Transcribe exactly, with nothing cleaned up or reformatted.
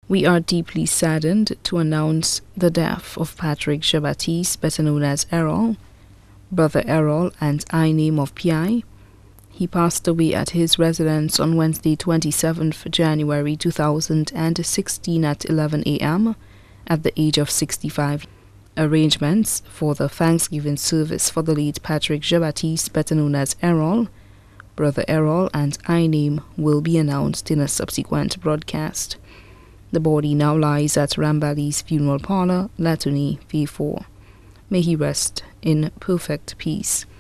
We are deeply saddened to announce the death of Patrick Jn Baptiste, better known as Errol, Brother Errol and I name of P I. He passed away at his residence on Wednesday, twenty-seventh January two thousand sixteen at eleven a m at the age of sixty-five. Arrangements for the Thanksgiving service for the late Patrick Jn Baptiste, better known as Errol, Brother Errol and I name, will be announced in a subsequent broadcast. The body now lies at Rambali's funeral parlor, Latuni, V four. May he rest in perfect peace.